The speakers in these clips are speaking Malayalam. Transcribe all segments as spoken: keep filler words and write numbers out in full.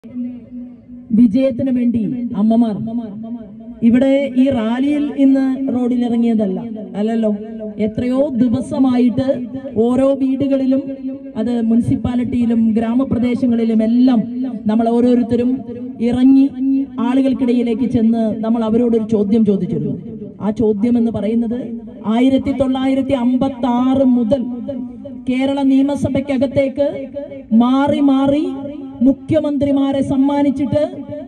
വിജയത്തിന് വേണ്ടി അമ്മമാർ ഇവിടെ ഈ റാലിയിൽ ഇന്ന് റോഡിൽ ഇറങ്ങിയതല്ല അല്ലല്ലോ. എത്രയോ ദിവസമായിട്ട് ഓരോ വീടുകളിലും, അത് മുനിസിപ്പാലിറ്റിയിലും ഗ്രാമപ്രദേശങ്ങളിലും എല്ലാം നമ്മൾ ഓരോരുത്തരും ഇറങ്ങി ആളുകൾക്കിടയിലേക്ക് ചെന്ന് നമ്മൾ അവരോടൊരു ചോദ്യം ചോദിച്ചിരുന്നു. ആ ചോദ്യം എന്ന് പറയുന്നത് ആയിരത്തി തൊള്ളായിരത്തി അമ്പത്തി ആറ് മുതൽ കേരള നിയമസഭയ്ക്കകത്തേക്ക് മാറി മാറി മുഖ്യമന്ത്രിമാരെ സമ്മാനിച്ചിട്ട്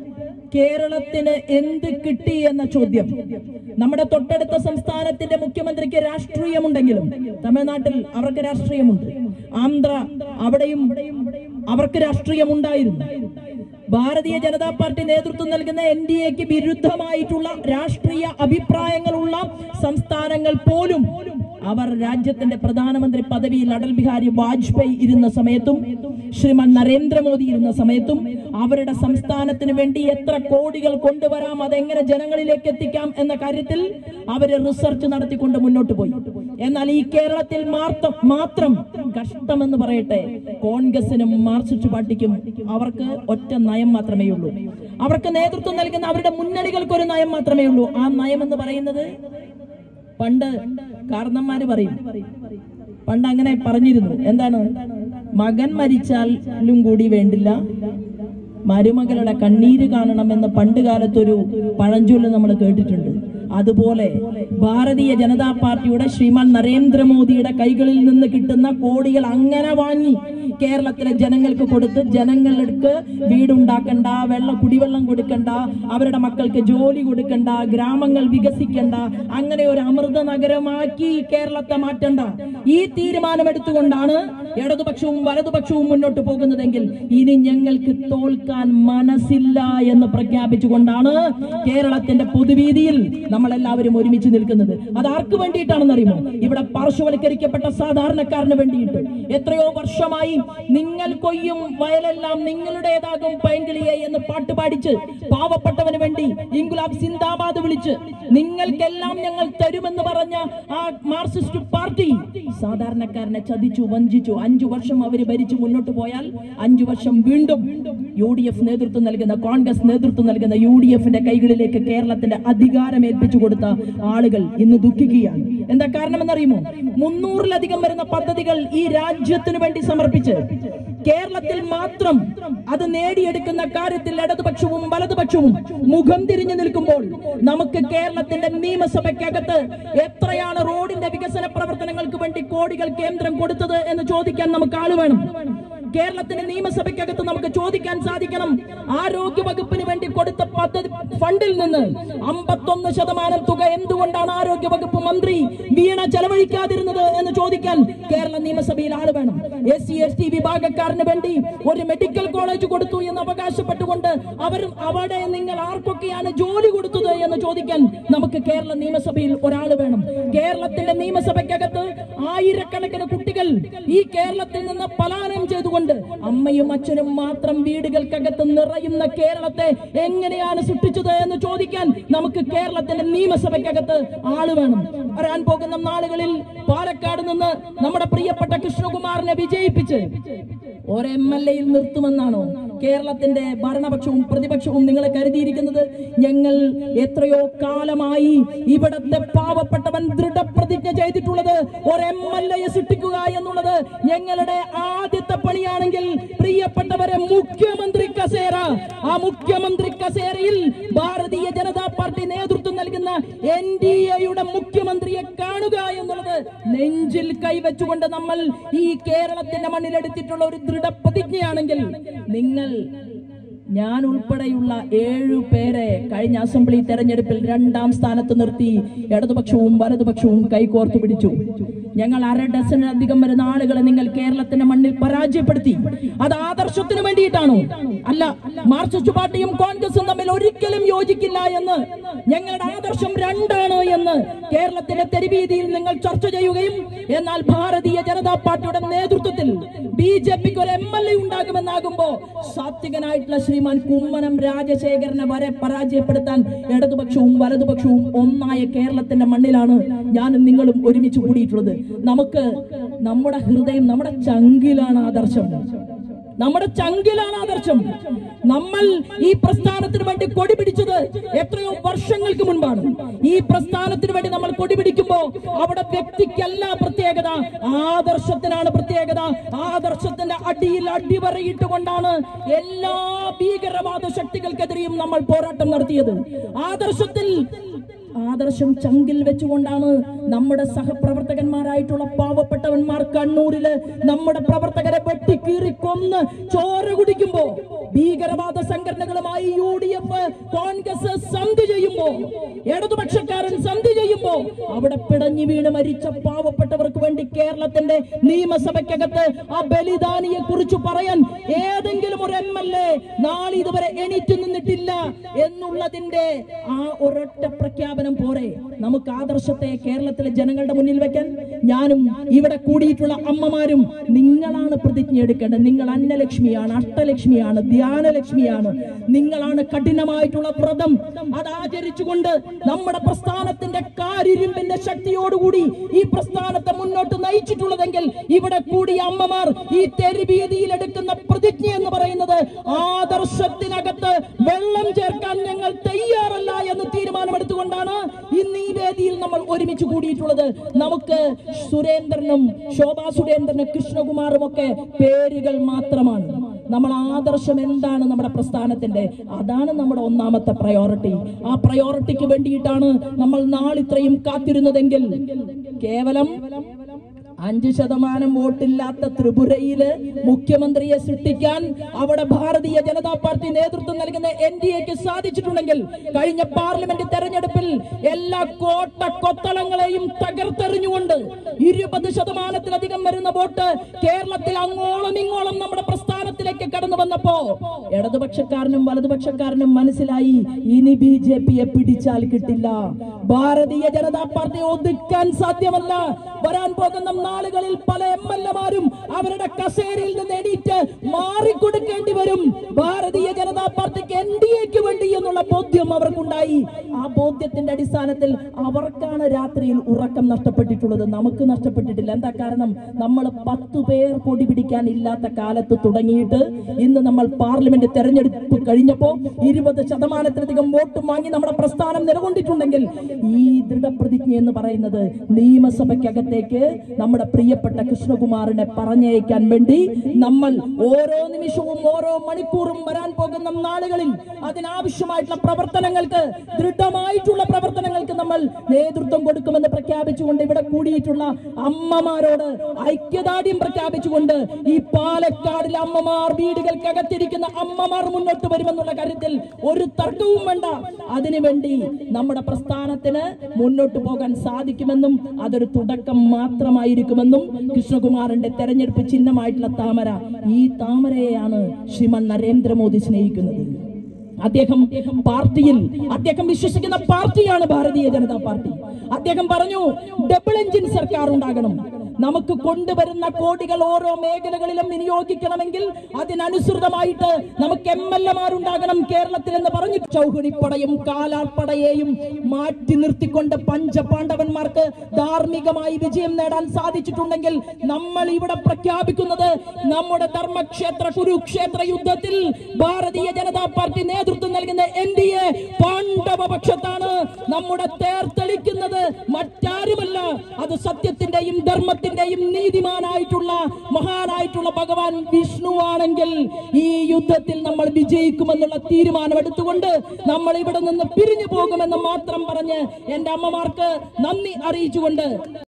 കേരളത്തിന് എന്ത് കിട്ടി എന്ന ചോദ്യം. നമ്മുടെ തൊട്ടടുത്ത സംസ്ഥാനത്തിന്റെ മുഖ്യമന്ത്രിക്ക് രാഷ്ട്രീയമുണ്ടെങ്കിലും തമിഴ്നാട്ടിൽ അവർക്ക് രാഷ്ട്രീയമുണ്ട്, ആന്ധ്ര അവിടെയും അവർക്ക് രാഷ്ട്രീയമുണ്ടായിരുന്നു. ഭാരതീയ ജനതാ പാർട്ടി നേതൃത്വം നൽകുന്ന എൻ ഡി എക്ക് വിരുദ്ധമായിട്ടുള്ള രാഷ്ട്രീയ അഭിപ്രായങ്ങളുള്ള സംസ്ഥാനങ്ങൾ പോലും അവർ രാജ്യത്തിന്റെ പ്രധാനമന്ത്രി പദവിയിൽ അടൽ ബിഹാരി വാജ്പേയി ഇരുന്ന സമയത്തും ശ്രീമാൻ നരേന്ദ്രമോദി ഇരുന്ന സമയത്തും അവരുടെ സംസ്ഥാനത്തിന് വേണ്ടി എത്ര കോടികൾ കൊണ്ടുവരാം, അതെങ്ങനെ ജനങ്ങളിലേക്ക് എത്തിക്കാം എന്ന കാര്യത്തിൽ അവര് റിസർച്ച് നടത്തിക്കൊണ്ട് മുന്നോട്ട് പോയി. എന്നാൽ ഈ കേരളത്തിൽ മാത്രം മാത്രം കഷ്ടമെന്ന് പറയട്ടെ, കോൺഗ്രസിനും മാർക്സിസ്റ്റ് പാർട്ടിക്കും അവർക്ക് ഒറ്റ നയം മാത്രമേ ഉള്ളൂ. അവർക്ക് നേതൃത്വം നൽകുന്ന അവരുടെ മുന്നണികൾക്ക് ഒരു നയം മാത്രമേ ഉള്ളൂ. ആ നയം എന്ന് പറയുന്നത്, പണ്ട് കാരണന്മാര് പറയും, പണ്ട് അങ്ങനെ പറഞ്ഞിരുന്നു, എന്താണ്, മകൻ മരിച്ചാലും കൂടി വേണ്ടില്ല മരുമകളുടെ കണ്ണീര് കാണണമെന്ന് പണ്ട് കാലത്തൊരു പഴഞ്ചൊല്ല് നമ്മൾ കേട്ടിട്ടുണ്ട്. അതുപോലെ ഭാരതീയ ജനതാ പാർട്ടിയുടെ ശ്രീമാൻ നരേന്ദ്രമോദിയുടെ കൈകളിൽ നിന്ന് കിട്ടുന്ന കോടികൾ അങ്ങനെ വാങ്ങി കേരളത്തിലെ ജനങ്ങൾക്ക് കൊടുത്ത് ജനങ്ങൾക്ക് വീടുണ്ടാക്കണ്ട, വെള്ളം കുടിവെള്ളം കൊടുക്കണ്ട, അവരുടെ മക്കൾക്ക് ജോലി കൊടുക്കണ്ട, ഗ്രാമങ്ങൾ വികസിക്കണ്ട, അങ്ങനെ ഒരു അമൃത നഗരമാക്കി കേരളത്തെ മാറ്റണ്ട, ഈ തീരുമാനമെടുത്തുകൊണ്ടാണ് ഇടതുപക്ഷവും വലതുപക്ഷവും മുന്നോട്ട് പോകുന്നതെങ്കിൽ ഇനി ഞങ്ങൾക്ക് തോൽക്കാൻ മനസ്സില്ല എന്ന് പ്രഖ്യാപിച്ചുകൊണ്ടാണ് കേരളത്തിന്റെ പൊതുവീതിയിൽ നമ്മളെല്ലാവരും ഒരുമിച്ച് നിൽക്കുന്നത്. അത് ആർക്ക് വേണ്ടിയിട്ടാണെന്ന് അറിയുമോ? ഇവിടെ പാർശ്വവൽക്കരിക്കപ്പെട്ട സാധാരണക്കാരന് വേണ്ടിയിട്ട്. എത്രയോ വർഷമായി നിങ്ങൾ കൊയ്യും വയലെല്ലാം നിങ്ങളുടേതാകും പൈങ്കിളിയെ എന്ന് പാട്ട് പാടിച്ച് പാവപ്പെട്ടവന് വേണ്ടി ഇൻകുലാബ് സിന്ദാബാദ് വിളിച്ച് നിങ്ങൾക്കെല്ലാം ഞങ്ങൾ തരുമെന്ന് പറഞ്ഞ ആ മാർക്സിസ്റ്റ് പാർട്ടി സാധാരണക്കാരനെ ചതിച്ചു, വഞ്ചിച്ചു. അഞ്ചു വർഷം അവര് ഭരിച്ചു മുന്നോട്ട് പോയാൽ അഞ്ചു വർഷം വീണ്ടും യു ഡി എഫ് നേതൃത്വം നൽകുന്ന, കോൺഗ്രസ് നേതൃത്വം നൽകുന്ന യു ഡി എഫിന്റെ കൈകളിലേക്ക് കേരളത്തിന്റെ അധികാരം ഏൽപ്പിച്ചു കൊടുത്ത ആളുകൾ ഇന്ന് ദുഃഖിക്കുകയാണ്. എന്താ കാരണം എന്നറിയുമോ? മുന്നൂറിലധികം വരുന്ന പദ്ധതികൾ ഈ രാജ്യത്തിനു വേണ്ടി സമർപ്പിച്ച് കേരളത്തിൽ മാത്രം അത് നേടിയെടുക്കുന്ന കാര്യത്തിൽ ഇടതുപക്ഷവും വലതുപക്ഷവും മുഖം തിരിഞ്ഞു നിൽക്കുമ്പോൾ നമുക്ക് കേരളത്തിന്റെ നിയമസഭയ്ക്കകത്ത് എത്രയാണ് റോഡിന്റെ വികസന പ്രവർത്തനങ്ങൾക്ക് വേണ്ടി കോടികൾ കേന്ദ്രം കൊടുത്തത് എന്ന് ചോദിക്കാൻ നമുക്ക് ആള് വേണം. കേരളത്തിന്റെ നിയമസഭയ്ക്കകത്ത് നമുക്ക് ചോദിക്കാൻ സാധിക്കണം, ആരോഗ്യ വകുപ്പിന് വേണ്ടി കൊടുത്ത പദ്ധതി ഫണ്ടിൽ നിന്ന് അമ്പത്തൊന്ന് ശതമാനം തുക എന്തുകൊണ്ടാണ് ആരോഗ്യ വകുപ്പ് മന്ത്രി വീണ ചെലവഴിക്കാതിരുന്നത് എന്ന് ചോദിക്കാൻ കേരള നിയമസഭയിൽ ആള് വേണം. എസ് സി എസ് ടി വിഭാഗക്കാരന് വേണ്ടി ഒരു മെഡിക്കൽ കോളേജ് കൊടുത്തു എന്ന് അവകാശപ്പെട്ടുകൊണ്ട് അവർ അവിടെ നിങ്ങൾ ആർക്കൊക്കെയാണ് ജോലി കൊടുത്തത് എന്ന് ചോദിക്കാൻ നമുക്ക് കേരള നിയമസഭയിൽ ഒരാള് വേണം. കേരളത്തിന്റെ നിയമസഭയ്ക്കകത്ത് ആയിരക്കണക്കിന് കുട്ടികൾ ഈ കേരളത്തിൽ നിന്ന് പലായനം ചെയ്തുകൊണ്ട് അമ്മയും അച്ഛനും മാത്രം വീടുകൾക്കകത്ത് നിറയുന്ന കേരളത്തെ എങ്ങനെയാണ് സൃഷ്ടിച്ചത് എന്ന് ചോദിക്കാൻ നമുക്ക് കേരളത്തിന്റെ നിയമസഭയ്ക്കകത്ത് ആള് വേണം. വരാൻ പോകുന്ന നാളുകളിൽ പാലക്കാട് നിന്ന് നമ്മുടെ പ്രിയപ്പെട്ട കൃഷ്ണകുമാറിനെ വിജയിപ്പിച്ച് ഒരു എം എൽ എയിൽ നിർത്തുമെന്നാണോ കേരളത്തിന്റെ ഭരണപക്ഷവും പ്രതിപക്ഷവും നിങ്ങളെ കരുതിയിരിക്കുന്നത്? ഞങ്ങൾ എത്രയോ കാലമായി ഇവിടത്തെ പാവപ്പെട്ടവൻ ദൃഢപ്രതിജ്ഞ ചെയ്തിട്ടുള്ളത് ഒരു എം എൽ എയെ സൃഷ്ടിക്കുക എന്നുള്ളത് ഞങ്ങളുടെ ആദ്യത്തെ പണിയാണെങ്കിൽ പ്രിയപ്പെട്ടവരെ, മുഖ്യമന്ത്രി കസേര, ആ മുഖ്യമന്ത്രി കസേരയിൽ ഭാരതീയ ജനതാ പാർട്ടി നേതൃത്വം നൽകുന്ന എൻ ഡി എയുടെ മുഖ്യമന്ത്രിയെ കാണുക എന്നുള്ളത് നെഞ്ചിൽ കൈവച്ചുകൊണ്ട് നമ്മൾ ഈ കേരളത്തിന്റെ മണ്ണിലെടുത്തിട്ടുള്ള ഒരു ദൃഢപ്രതിജ്ഞയാണെങ്കിൽ നിങ്ങൾ, ഞാൻ ഉൾപ്പെടെയുള്ള ഏഴു പേരെ കഴിഞ്ഞ അസംബ്ലി തെരഞ്ഞെടുപ്പിൽ രണ്ടാം സ്ഥാനത്ത് നിർത്തി ഇടതുപക്ഷവും വലതുപക്ഷവും കൈകോർത്തു പിടിച്ചു. ഞങ്ങൾ അര ഡസനിലധികം വരുന്ന ആളുകളെ നിങ്ങൾ കേരളത്തിന്റെ മണ്ണിൽ പരാജയപ്പെടുത്തി. അത് ആദർശത്തിന് വേണ്ടിയിട്ടാണോ? അല്ല. മാർക്സിസ്റ്റ് പാർട്ടിയും കോൺഗ്രസും തമ്മിൽ ഒരിക്കലും യോജിക്കില്ല എന്ന്, ഞങ്ങളുടെ ആദർശം രണ്ടാണ് എന്ന് കേരളത്തിന്റെ തെരുവീതിയിൽ നിങ്ങൾ ചർച്ച ചെയ്യുകയും, എന്നാൽ ഭാരതീയ ജനതാ പാർട്ടിയുടെ നേതൃത്വത്തിൽ ബി ജെ പിക്ക് ഒരു എം എൽ എ ഉണ്ടാകുമെന്നാകുമ്പോ സാത്വികനായിട്ടുള്ള ശ്രീമാൻ കുമ്മനം രാജശേഖരനെ വരെ പരാജയപ്പെടുത്താൻ ഇടതുപക്ഷവും വലതുപക്ഷവും ഒന്നായ കേരളത്തിന്റെ മണ്ണിലാണ് ഞാനും നിങ്ങളും ഒരുമിച്ച് കൂടിയിട്ടുള്ളത്. നമുക്ക് നമ്മുടെ ഹൃദയം, നമ്മുടെ ചങ്കിലാണ് ആദർശം, നമ്മുടെ ചങ്കിലാണ് ആദർശം. നമ്മൾ ഈ പ്രസ്ഥാനത്തിന് വേണ്ടി കൊടി പിടിച്ചത് എത്രയോ വർഷങ്ങൾക്ക് മുൻപാണ്. ഈ പ്രസ്ഥാനത്തിന് വേണ്ടി നമ്മൾ കൊടി പിടിക്കുമ്പോ അവിടെ വ്യക്തിക്കല്ല പ്രത്യേകത, ആദർശത്തിനാണ് പ്രത്യേകത. ആദർശത്തിന്റെ അടിയിൽ അടിവരയിട്ടുകൊണ്ടാണ് എല്ലാ ഭീകരവാദ ശക്തികൾക്കെതിരെയും നമ്മൾ പോരാട്ടം നടത്തിയത്. ആദർശത്തിൽ ആദർശം ചങ്കിൽ വെച്ചുകൊണ്ടാണ് നമ്മുടെ സഹപ്രവർത്തകന്മാരായിട്ടുള്ള പാവപ്പെട്ടവന്മാർ കണ്ണൂരില് നമ്മുടെ പ്രവർത്തകരെ വെട്ടിക്കീറി കൊന്ന് ചോര കുടിക്കുമ്പോ, ഭീകരവാദ സംഘടനകളുമായി യു ഡി എഫ് കോൺഗ്രസ് സന്ധി ചെയ്യുമ്പോ, ഇടതുപക്ഷക്കാരൻ സന്ധി ചെയ്യുമ്പോ അവിടെ പിടഞ്ഞു വീണ് മരിച്ച പാവപ്പെട്ടവർക്ക് വേണ്ടി കേരളത്തിന്റെ നിയമസഭയ്ക്കകത്ത് ആ ബലിദാനിയെ കുറിച്ച് പറയാൻ ഏതെങ്കിലും ഒരു എം എൽ എ നാളെ ഇതുവരെ എണീറ്റ് നിന്നിട്ടില്ല എന്നുള്ളതിന്റെ ആ ഒരൊറ്റ പ്രഖ്യാപനം പോരെ നമുക്ക് ആദർശത്തെ കേരളത്തിലെ ജനങ്ങളുടെ മുന്നിൽ വെക്കാൻ? ഞാനും ഇവിടെ കൂടിയിട്ടുള്ള അമ്മമാരും നിങ്ങളാണ് പ്രതിജ്ഞ എടുക്കേണ്ടത്. നിങ്ങൾ അന്നലക്ഷ്മിയാണ്, അഷ്ടലക്ഷ്മിയാണ്, ധ്യാനലക്ഷ്മിയാണ്. നിങ്ങളാണ് കഠിനമായിട്ടുള്ള വ്രതം അത് ആചരിച്ചുകൊണ്ട് നമ്മുടെ പ്രസ്ഥാനത്തിന്റെ കാരിരുമ്പിന്റെ ശക്തിയോടുകൂടി ഈ പ്രസ്ഥാനത്തെ മുന്നോട്ട് നയിച്ചിട്ടുള്ളതെങ്കിൽ ഇവിടെ കൂടിയ അമ്മമാർ ഈ തെരുവീതിയിൽ എടുക്കുന്ന പ്രതിജ്ഞ എന്ന് പറയുന്നത് ആദർശത്തിനകത്ത് വെള്ളം ചേർക്കാൻ ഞങ്ങൾ തയ്യാറല്ല എന്ന് തീരുമാനമെടുത്തുകൊണ്ടാണ് ഇന്ന് ഈ വേദിയിൽ നമ്മൾ ഒരുമിച്ച് കൂടിയിട്ടുള്ളത്. നമുക്ക് സുരേന്ദ്രനും ശോഭാ സുരേന്ദ്രനും കൃഷ്ണകുമാറും ഒക്കെ പേരുകൾ മാത്രമാണ്. നമ്മൾ ആദർശം എന്താണ് നമ്മുടെ പ്രസ്ഥാനത്തിന്റെ, അതാണ് നമ്മുടെ ഒന്നാമത്തെ പ്രയോറിറ്റി. ആ പ്രയോറിറ്റിക്ക് വേണ്ടിയിട്ടാണ് നമ്മൾ നാളിത്രയും കാത്തിരുന്നതെങ്കിൽ കേവലം അഞ്ച് ശതമാനം വോട്ടില്ലാത്ത ത്രിപുരയില് മുഖ്യമന്ത്രിയെ സൃഷ്ടിക്കാൻ അവിടെ ഭാരതീയ ജനതാ പാർട്ടി നേതൃത്വം നൽകുന്ന എൻ ഡി എക്ക് സാധിച്ചിട്ടുണ്ടെങ്കിൽ കഴിഞ്ഞ പാർലമെന്റ് തെരഞ്ഞെടുപ്പിൽ എല്ലാ കോട്ട കൊത്തളങ്ങളെയും തകർത്തെറിഞ്ഞുകൊണ്ട് ഇരുപത് ശതമാനത്തിലധികം വരുന്ന വോട്ട് കേരളത്തിൽ അങ്ങോളം ഇങ്ങോളം നമ്മുടെ പ്രസ്ഥാനത്തിലേക്ക് കടന്നു വന്നപ്പോ ഇടതുപക്ഷക്കാരനും വലതുപക്ഷക്കാരനും മനസ്സിലായി ഇനി ബി ജെ പിയെ പിടിച്ചാൽ കിട്ടില്ല, ഭാരതീയ ജനതാ പാർട്ടിയെ ഒതുക്കാൻ സാധ്യമല്ല. വരാൻ പോകുന്ന നാളുകളിൽ പല എം എൽ എമാരും അവരുടെ കസേരയിൽ നിന്ന് എണീറ്റ് മാറിക്കൊടുക്കേണ്ടി വരും. ഭാരതീയ ജനതാ പാർട്ടിക്ക് എൻ ഡി എക്ക് വേണ്ടി എന്നുള്ള ബോധ്യം അവർക്കുണ്ടായി. ആ ബോധ്യത്തിന്റെ അടിസ്ഥാനത്തിൽ അവർക്കാണ് രാത്രിയിൽ ഉറക്കം നഷ്ടപ്പെട്ടിട്ടുള്ളത്, നമുക്ക് നഷ്ടപ്പെട്ടിട്ടില്ല. എന്താ കാരണം? നമ്മൾ പത്തു പേർ കൊടി പിടിക്കാൻ ഇല്ലാത്ത കാലത്ത് തുടങ്ങിയിട്ട് ഇന്ന് നമ്മൾ പാർലമെന്റ് തെരഞ്ഞെടുപ്പ് കഴിഞ്ഞപ്പോ ഇരുപത് ശതമാനത്തിലധികം വോട്ടും വാങ്ങി നമ്മുടെ പ്രസ്ഥാനം നിലകൊണ്ടിട്ടുണ്ടെങ്കിൽ ഈ ദൃഢപ്രതിജ്ഞ എന്ന് പറയുന്നത് നിയമസഭയ്ക്കകത്തേക്ക് നമ്മുടെ പ്രിയപ്പെട്ട കൃഷ്ണകുമാറിനെ പറഞ്ഞയക്കാൻ വേണ്ടി നമ്മൾ ഓരോ നിമിഷവും ഓരോ മണിക്കൂറും വരാൻ പോകുന്ന നാളുകളിൽ അതിനാവശ്യമായിട്ടുള്ള പ്രവർത്തനങ്ങൾക്ക്, ദൃഢമായിട്ടുള്ള പ്രവർത്തനങ്ങൾക്ക് നമ്മൾ നേതൃത്വം കൊടുക്കുമെന്ന് പ്രഖ്യാപിച്ചുകൊണ്ട് ഇവിടെ കൂടിയിട്ടുള്ള അമ്മമാരോട് ഐക്യദാർഢ്യം പ്രഖ്യാപിച്ചുകൊണ്ട് ഈ പാലക്കാടിലെ അമ്മമാർ, വീടുകൾക്കകത്തിരിക്കുന്ന അമ്മമാർ മുന്നോട്ട് വരുമെന്നുള്ള കാര്യത്തിൽ ഒരു തർക്കവും വേണ്ട. അതിനുവേണ്ടി നമ്മുടെ പ്രസ്ഥാനത്തിന് മുന്നോട്ട് പോകാൻ സാധിക്കുമെന്നും അതൊരു തുടക്കം മാത്രമായിരിക്കുമെന്നും കൃഷ്ണകുമാറിന്റെ തെരഞ്ഞെടുപ്പ് ചിഹ്നമായിട്ടുള്ള താമര, ഈ താമരയെയാണ് ശ്രീമാൻ നരേന്ദ്രമോദി സ്നേഹിക്കുന്നത്. അദ്ദേഹം പാർട്ടിയിൽ അദ്ദേഹം വിശ്വസിക്കുന്ന പാർട്ടിയാണ് ഭാരതീയ ജനതാ പാർട്ടി. അദ്ദേഹം പറഞ്ഞു ഡബിൾ എഞ്ചിൻ സർക്കാർ ഉണ്ടാകണം. നമുക്ക് കൊണ്ടുവരുന്ന കോടികൾ ഓരോ മേഖലകളിലും വിനിയോഗിക്കണമെങ്കിൽ അതിനനുസൃതമായിട്ട് നമുക്ക് എം എൽ എമാരുണ്ടാകണം കേരളത്തിൽ എന്ന് പറഞ്ഞു. ചൗഹടിപ്പടയും കാലാൾപ്പടയെയും മാറ്റി നിർത്തിക്കൊണ്ട് പഞ്ചപാണ്ഡവന്മാർക്ക് ധാർമ്മികമായി വിജയം നേടാൻ സാധിച്ചിട്ടുണ്ടെങ്കിൽ നമ്മൾ ഇവിടെ പ്രഖ്യാപിക്കുന്നത് നമ്മുടെ ധർമ്മക്ഷേത്ര കുരുക്ഷേത്ര യുദ്ധത്തിൽ ഭാരതീയ ജനതാ പാർട്ടി നേതൃത്വം നൽകുന്ന എൻ ഡി എ പാണ്ഡവ പക്ഷത്താണ്. നമ്മുടെ തേർ തെളിക്കുന്നത് മറ്റാരുമല്ല, അത് സത്യത്തിന്റെയും ധർമ്മത്തിന്റെയും നീതിമാനായിട്ടുള്ള മഹാനായിട്ടുള്ള ഭഗവാൻ വിഷ്ണുവാണെങ്കിൽ ഈ യുദ്ധത്തിൽ നമ്മൾ വിജയിക്കുമെന്നുള്ള തീരുമാനം എടുത്തുകൊണ്ട് നമ്മൾ ഇവിടെ നിന്ന് പിരിഞ്ഞു പോകുമെന്ന് മാത്രം പറഞ്ഞ് എന്റെ അമ്മമാർക്ക് നന്ദി അറിയിച്ചുകൊണ്ട്